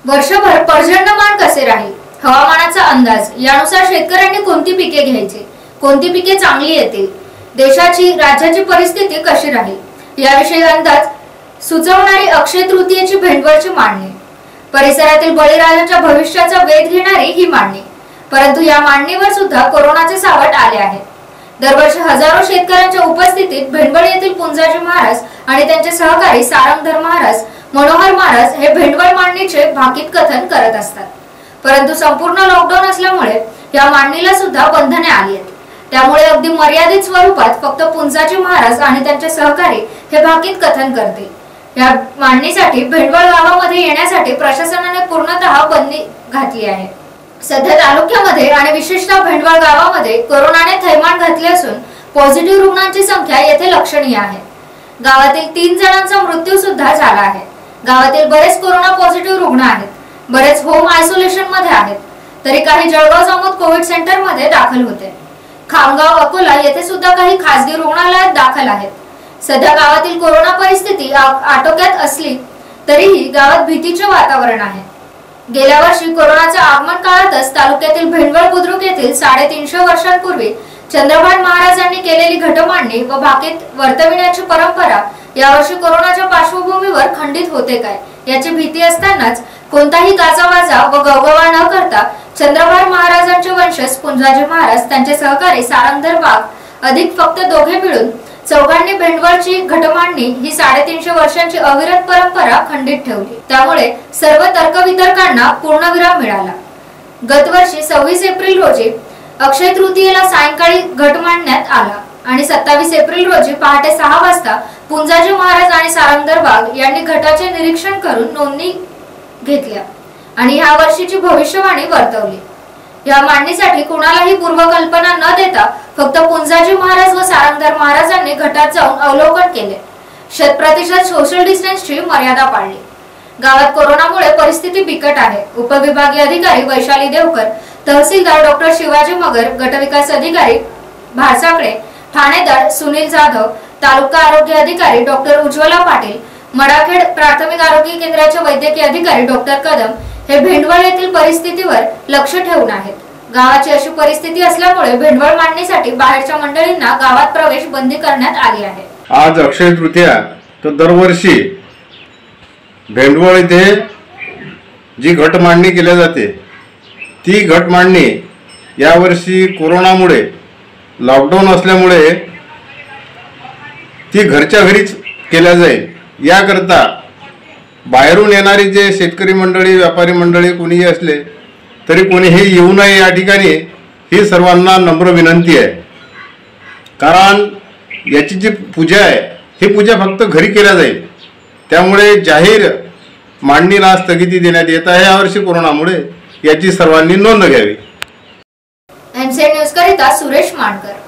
वर्षभर पर्जन्यमान कसे राहील, हवामानाचा अंदाज, यानुसार शेतकऱ्यांनी कोणती पिके घ्यायची, कोणती पिके चांगली येतील, देशाची राज्याची परिस्थिती कशी राहील याविषयी अंदाज सुचवणारी अक्षय तृतीयेची भेंडवळची मांडणी, परिसरातील बळीराजाच्या भविष्याचा वेध घेणारी ही मांडणी। परंतु या मांडणीवर सुद्धा कोरोनाचे सावट आले आहे। दरवर्षी हजारो शेतकऱ्यांच्या उपस्थितीत भेंडवळ येथील पुंजाजी महाराज आणि त्यांचे सहकारी सारंगधर महाराज, मनोहर महाराज हे भेंडवळ मांडणीचे भाकीत कथन करत असतात। परंतु संपूर्ण लॉकडाऊन असल्यामुळे या मांडणीला सुद्धा बंधने आली आहेत। त्यामुळे अगदी मर्यादित स्वरूपात फक्त पुंजाजी महाराज आणि त्यांचे सहकारी हे भाकीत कथन करतील। या मांडणीसाठी भेंडवळ गावामध्ये येण्यासाठी प्रशासनाने पूर्णतः बंदी घातली आहे। सध्या तालुक्यामध्ये आणि विशेषतः भेंडवळ गावामध्ये कोरोनाने थैमान घातले असून पॉझिटिव्ह रुग्णांची संख्या येथे लक्षणीय आहे। गावातील 3 जणांचा मृत्यू सुद्धा झाला आहे। गावातील बरेच कोरोना पॉझिटिव्ह रुग्ण आहेत, बरेच होम आयसोलेशन मध्ये आहेत, तरी काही जळगाव जामोद कोविड सेंटर मध्ये दाखल होते। खामगाव, अकोला येथे सुद्धा काही खासगी रुग्णालयात दाखल आहेत। सध्या गावातील कोरोना परिस्थिती आटोक्यात असली तरीही गावात भीतीचे वातावरण आहे। गेल्या वर्षी कोरोनाच्या आगमन काळातच तालुक्यातील भेंडवळ बुद्रुक येथील 350 वर्षांपूर्वी चंद्रभान महाराजांनी केलेली घटमांडणी व भाकीत वर्तविण्याची परंपरा यावर्षी कोरोनाच्या पार्श्वभूमीवर खंडित होते काय याची भीती असतानाच कोणताही गाजावाजा व गवगवा न करता चंद्रभान महाराजांचे वंशज पुंजाजी महाराज, त्यांचे सहकारी सारंगधर वाघ अधिक फक्त दोघे मिळून चौघांनी भेंडवळची घटमांडणी ही 350 वर्षांची अविरत परंपरा खंडित ठेवली। त्यामुळे सर्व तर्कवितर्कांना पूर्णविराम मिळाला। गत वर्षी 26 एप्रिल रोजी अक्षय तृतीयेला सायंकाळी घट मांडण्यात आला आणि 27 एप्रिल रोजी पहाटे 6 वाजता पुंजाजी महाराज आणि सारंगधर वाघ यांनी घटाचे निरीक्षण करून नोंदणी घेतल्या आणि ह्या वर्षीची भविष्यवाणी वर्तवली। या मांडणीसाठी कुणालाही पूर्वकल्पना न देता फक्त पुंजाजी महाराज व सारंगधर महाराजांनी घटात जाऊन अवलोकन केले। 100% सोशल डिस्टन्सची मर्यादा पाळली। गावात कोरोनामुळे परिस्थिती बिकट आहे। उपविभागीय अधिकारी वैशाली देवकर, तहसीलदार डॉक्टर शिवाजी मगर, गटविकास अधिकारी भारसाकडे, ठाणेदार सुनील जाधव, तालुका आरोग्य अधिकारी डॉक्टर उज्ज्वला पाटील, मडाखेड प्राथमिक आरोग्य केंद्राचे वैद्यकीय अधिकारी डॉक्टर कदम हे भेंडवळ येथील परिस्थितीवर लक्ष ठेवून आहेत। गावाची अशी परिस्थिती असल्यामुळे भेंडवळ मांडणीसाठी बाहेरच्या मंडळींना गावात प्रवेश बंदी करण्यात आली आहे। आज अक्षय तृतीया, तर दरवर्षी भेंडवळ येथे जी घट मांडणी केली जाते ती घट मांडणी यावर्षी कोरोनामुळे, लॉकडाऊन असल्यामुळे ती घरच्या घरीच केल्या जाईल। याकरता बाहेरून येणारी जे शेतकरी मंडळी, व्यापारी मंडळी कोणीही असले तरी कोणीही येऊ नये या ठिकाणी ही सर्वांना नम्र विनंती आहे। कारण याची जी पूजा आहे ही पूजा फक्त घरी केल्या जाईल। त्यामुळे जाहीर मांडणीला स्थगिती देण्यात येत आहे यावर्षी कोरोनामुळे। याची सर्वांनी नोंद घ्यावी। एमसीएन न्यूज करिता सुरेश मानकर।